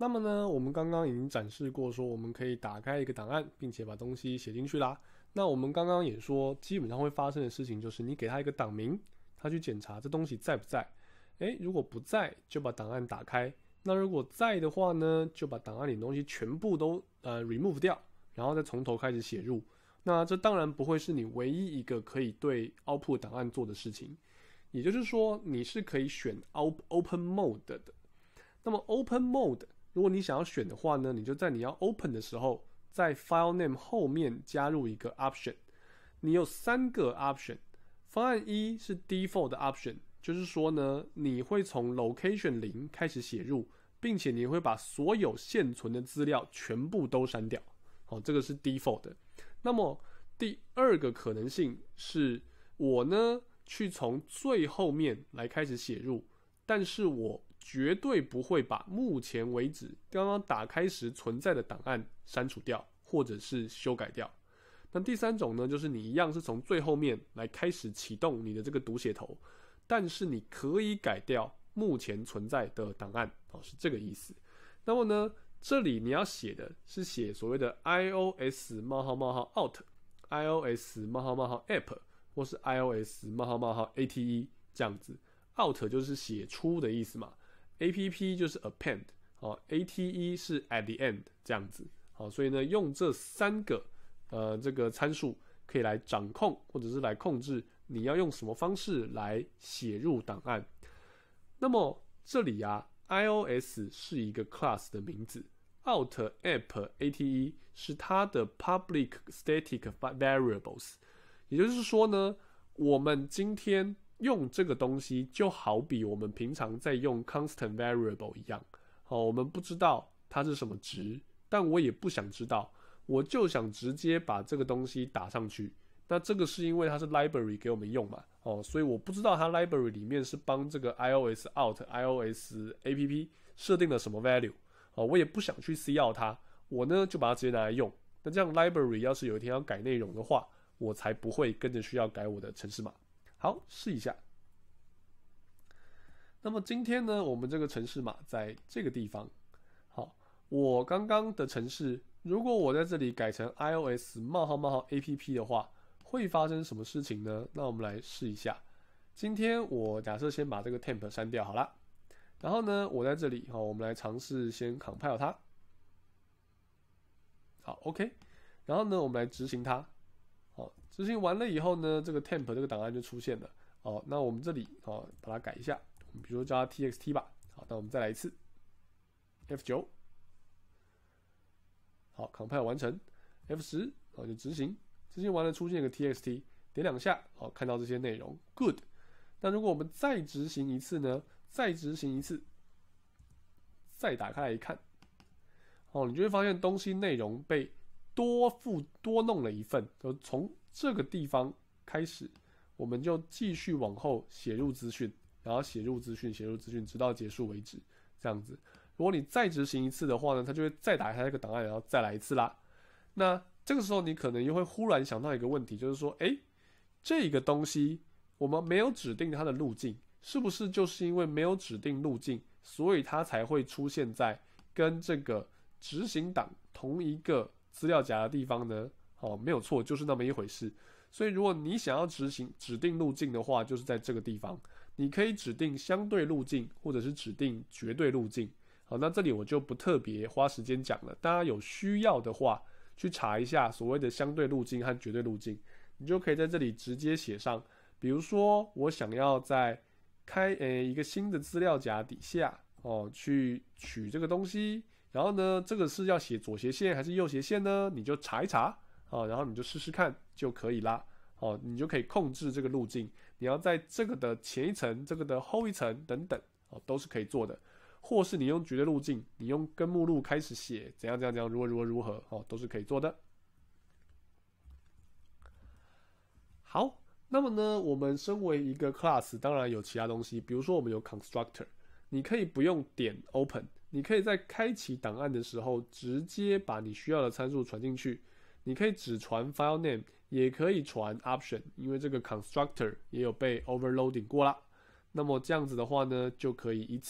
那么呢，我们刚刚已经展示过说我们可以打开一个档案，并且把东西写进去啦。那我们刚刚也说，基本上会发生的事情就是你给他一个档名，他去检查这东西在不在。如果不在，就把档案打开。那如果在的话呢，就把档案里的东西全部都remove 掉，然后再从头开始写入。那这当然不会是你唯一一个可以对 output 档案做的事情，也就是说你是可以选 open mode 的。那么 open mode 如果你想要选的话呢，你就在你要 open 的时候，在 file name 后面加入一个 option。你有3个 option， 方案1是 default 的 option， 就是说呢，你会从 location 0开始写入，并且你会把所有现存的资料全部都删掉。这个是 default 的。那么第2个可能性是我呢去从最后面来开始写入，但是我绝对不会把目前为止刚刚打开时存在的档案删除掉，或者是修改掉。那第3种呢，就是你一样是从最后面来开始启动你的这个读写头，但是你可以改掉目前存在的档案，是这个意思。那么呢，这里你要写的是写所谓的 iOS:\app 或是 iOS:\ate 这样子。out 就是写出的意思嘛， app 就是 append，ate 是 at the end 这样子。所以呢，用这3个这个参数可以来掌控或者是来控制你要用什么方式来写入档案。那么这里iOS 是一个 class 的名字， out app ate 是它的 public static variables， 也就是说呢，我们今天用这个东西就好比我们平常在用 constant variable 一样。我们不知道它是什么值，但我也不想知道，我就想直接把这个东西打上去。那这个是因为它是 library 给我们用嘛，所以我不知道它 library 里面是帮这个 iOS out、iOS app 设定了什么 value，我也不想去 see out 它，我呢就把它直接拿来用。那这样 library 要是有一天要改内容的话，我才不会跟着需要改我的程式码。好，试一下。那么今天呢，我们这个程式码在这个地方。好，我刚刚的程式，如果我在这里改成 iOS:\app 的话，会发生什么事情呢？那我们来试一下。今天我假设先把这个 temp 删掉好了，然后呢，我在这里我们来尝试先 compile 它。好 ，OK， 然后呢，我们来执行它。执行完了以后呢，这个 temp 这个档案就出现了。那我们这里把它改一下，我们比如说叫它 txt 吧。好，那我们再来一次 F9。好 ，compile 完成 F10，就执行。执行完了出现一个 txt， 点2下，看到这些内容 ，good。那如果我们再执行一次呢？再执行一次，再打开来一看，你就会发现东西内容被多弄了一份，就从这个地方开始，我们就继续往后写入资讯，然后写入资讯，直到结束为止，这样子。如果你再执行一次的话呢，它就会再打开这个档案，然后再来一次啦。那这个时候你可能又会忽然想到一个问题，就是说，这个东西我们没有指定它的路径，是不是就是因为没有指定路径，所以它才会出现在跟这个执行档同一个资料夹的地方呢？没有错，就是那么一回事。所以如果你想要指定路径的话，就是在这个地方，你可以指定相对路径，或者是指定绝对路径。好，那这里我就不特别花时间讲了，大家有需要的话去查一下所谓的相对路径和绝对路径，你就可以在这里直接写上。比如说我想要在开一个新的资料夹底下去取这个东西，然后呢这个是要写左斜线还是右斜线呢？你就查一查然后你就试试看就可以啦。你就可以控制这个路径，你要在这个的前一层、这个的后一层等等都是可以做的。或是你用绝对路径，你用根目录开始写怎样如何都是可以做的。好，那么呢，我们身为一个 class， 当然有其他东西，比如说我们有 constructor， 你可以不用点 open， 你可以在开启档案的时候直接把你需要的参数传进去。你可以只传 file name， 也可以传 option， 因为这个 constructor 也有被 overloading 过啦。那么这样子的话呢，就可以一次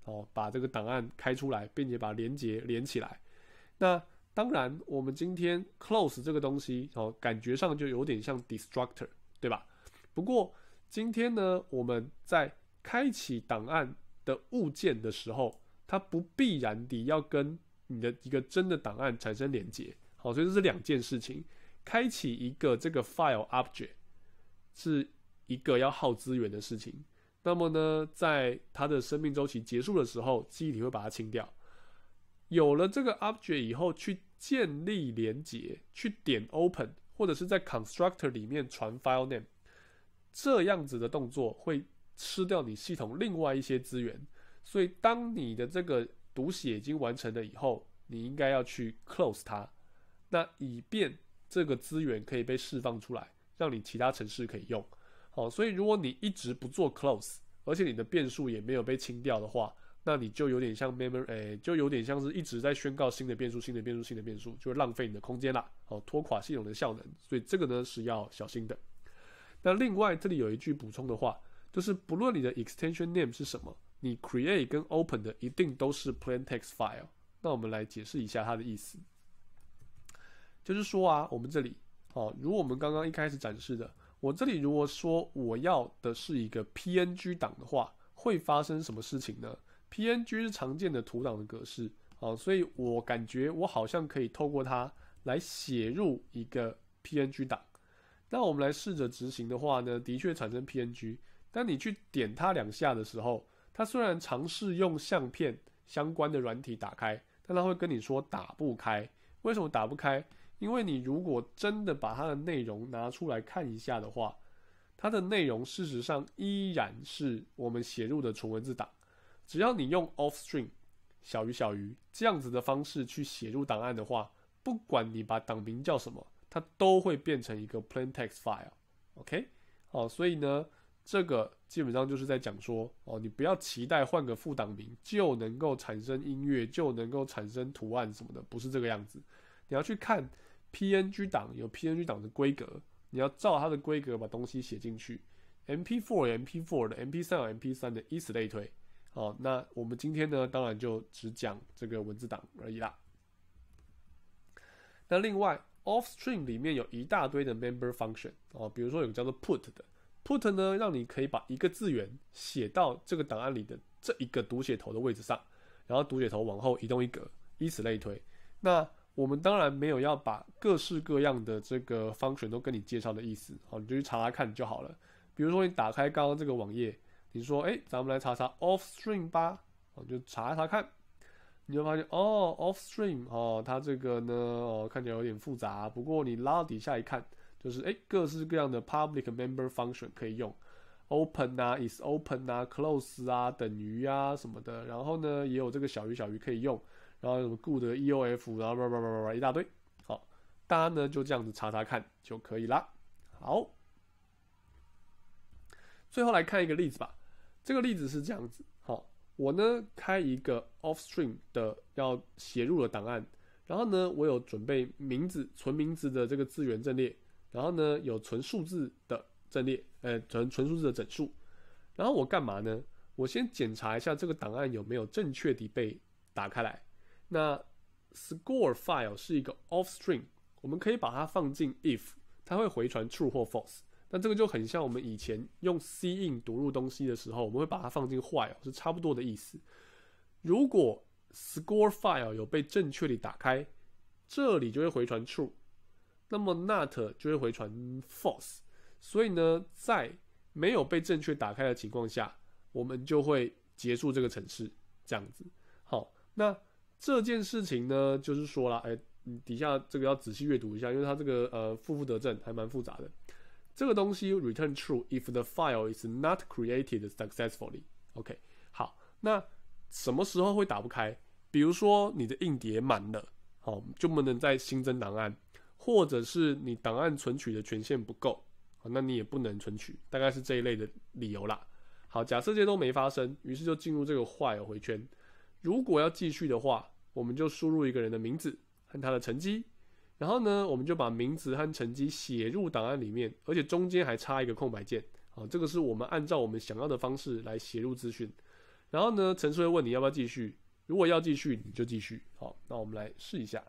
把这个档案开出来，并且把连结连起来。那当然，我们今天 close 这个东西，感觉上就有点像 destructor， 对吧？不过今天呢，我们在开启档案的物件的时候，它不必然地要跟你的一个真的档案产生连结。好，所以这是两件事情。开启一个这个 file object 是一个要耗资源的事情。那么呢，在它的生命周期结束的时候，记忆体会把它清掉。有了这个 object 以后，去建立连结，去点 open， 或者是在 constructor 里面传 file name， 这样子的动作会吃掉你系统另外一些资源。所以当你的这个读写已经完成了以后，你应该要去 close 它，那以便这个资源可以被释放出来，让你其他程式可以用。好，所以如果你一直不做 close， 而且你的变数也没有被清掉的话，那你就有点像 memory， 就有点像是一直在宣告新的变数、新的变数、新的变数，就会浪费你的空间啦，拖垮系统的效能。所以这个呢是要小心的。那另外这里有一句补充的话，就是不论你的 extension name 是什么，你 create 跟 open 的一定都是 plain text file。那我们来解释一下它的意思，就是说啊，我们这里，如果我们刚刚一开始展示的，我这里如果说我要的是一个 PNG 档的话，会发生什么事情呢？ PNG 是常见的图档的格式，所以我感觉我好像可以透过它来写入一个 PNG 档。那我们来试着执行的话呢，的确产生 PNG， 但你去点它2下的时候，它虽然尝试用相片相关的软体打开，但它会跟你说打不开。为什么打不开？因为你如果真的把它的内容拿出来看一下的话，它的内容事实上依然是我们写入的纯文字档。只要你用 offstring 小于这样子的方式去写入档案的话，不管你把档名叫什么，它都会变成一个 plain text file。OK， 所以呢，这个基本上就是在讲说，你不要期待换个副档名就能够产生音乐，就能够产生图案什么的，不是这个样子。你要去看 PNG 档，有 PNG 档的规格，你要照它的规格把东西写进去。MP4 有 MP4 的， MP3 有 MP3 的，以此类推。那我们今天呢，当然就只讲这个文字档而已啦。那另外 offstring 里面有一大堆的 member function，比如说有个叫做 put 的 ，put 呢让你可以把一个字元写到这个档案里的这一个读写头的位置上，然后读写头往后移动一格，以此类推。那我们当然没有要把各式各样的这个 function 都跟你介绍的意思，你就去查查看就好了。比如说你打开刚刚这个网页，你说咱们来查查 offstring 吧，就查查看，你就发现offstring 它这个呢看起来有点复杂，不过你拉到底下一看，就是各式各样的 public member function 可以用 ，open 啊 is open 啊 close 啊等于啊什么的，然后呢也有这个小于可以用。然后什么 good EOF， 然后一大堆，好，大家呢就这样子查查看就可以啦。好，最后来看一个例子吧。这个例子是这样子，我呢开一个 offstring 的要写入的档案，然后呢我有准备名字纯名字的这个字元阵列，然后呢有纯数字的阵列，纯数字的整数。然后我干嘛呢？我先检查一下这个档案有没有正确地被打开来。那 score file 是一个 offstring， 我们可以把它放进 if， 它会回传 true 或 false。那这个就很像我们以前用 cin 读入东西的时候，我们会把它放进 while， 是差不多的意思。如果 score file 有被正确地打开，这里就会回传 true， 那么 not 就会回传 false。所以呢，在没有被正确打开的情况下，我们就会结束这个程式，这样子。好，那这件事情呢，就是说啦，底下这个要仔细阅读一下，因为它这个负得正还蛮复杂的。这个东西 return true if the file is not created successfully。OK， 好，那什么时候会打不开？比如说你的硬碟满了，就不能再新增档案，或者是你档案存取的权限不够，那你也不能存取，大概是这一类的理由啦。好，假设这些都没发生，于是就进入这个 while 回圈。如果要继续的话，我们就输入一个人的名字和他的成绩，然后呢，我们就把名字和成绩写入档案里面，而且中间还插一个空白键。这个是我们按照我们想要的方式来写入资讯。 然后呢，程式会问你要不要继续，如果要继续，你就继续。好，那我们来试一下。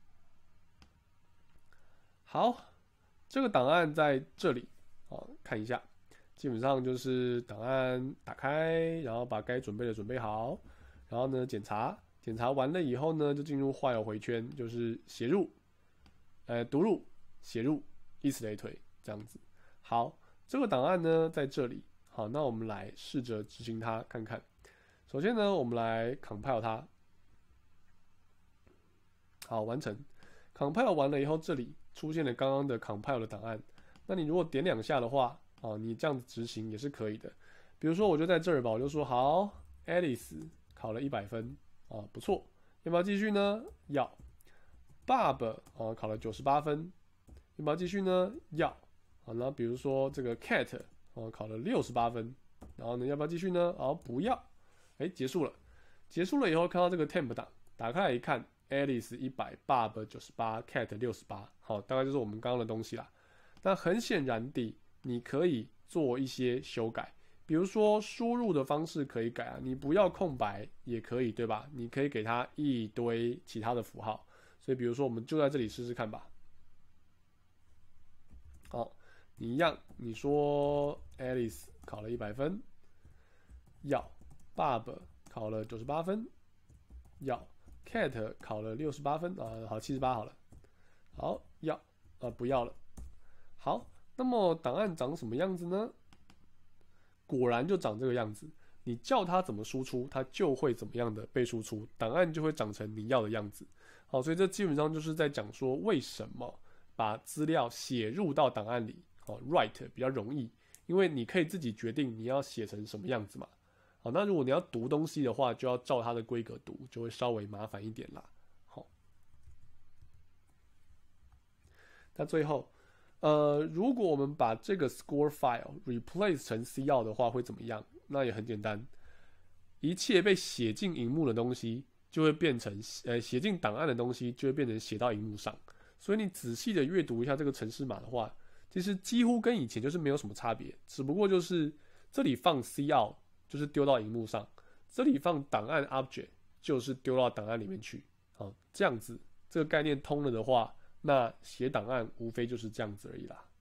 好，这个档案在这里，好，看一下，基本上就是档案打开，然后把该准备的准备好，然后呢检查，检查完了以后呢，就进入while回圈，就是写入，读入，写入，以此类推，这样子。好，这个档案呢在这里，好，那我们来试着执行它看看。首先呢，我们来 compile 它，好，完成。compile 完了以后，这里出现了刚刚的 compile 的档案。那你如果点2下的话，你这样子执行也是可以的。比如说，我就在这儿吧，我就说好 ，Alice 考了100分，不错。要不要继续呢？要。Bob 考了98分，要不要继续呢？要。然后比如说这个 Cat 考了68分，然后呢要不要继续呢？不要。结束了。结束了以后，看到这个 temp 档，打开来一看 ，Alice 100，Bob 98，Cat 68，好，大概就是我们刚刚的东西啦。那很显然地，你可以做一些修改，比如说输入的方式可以改啊，你不要空白也可以，对吧？你可以给它一堆其他的符号，所以比如说我们就在这里试试看吧。好，你一样，你说 Alice 考了100分，要。Bob 考了98分，要 Cat 考了68分好78好了，好要不要了，好，那么档案长什么样子呢？果然就长这个样子，你叫它怎么输出，它就会怎么样的被输出，档案就会长成你要的样子。好，所以这基本上就是在讲说为什么把资料写入到档案里，write 比较容易，因为你可以自己决定你要写成什么样子嘛。好，那如果你要读东西的话，就要照它的规格读，就会稍微麻烦一点啦。好，那最后，如果我们把这个 score file replace 成 CL 的话，会怎么样？那也很简单，一切被写进荧幕的东西就会变成写进档案的东西就会变成写到荧幕上。所以你仔细的阅读一下这个程式码的话，其实几乎跟以前就是没有什么差别，只不过就是这里放 CL。就是丢到荧幕上，这里放档案 object 就是丢到档案里面去，这样子这个概念通了的话，那写档案无非就是这样子而已啦。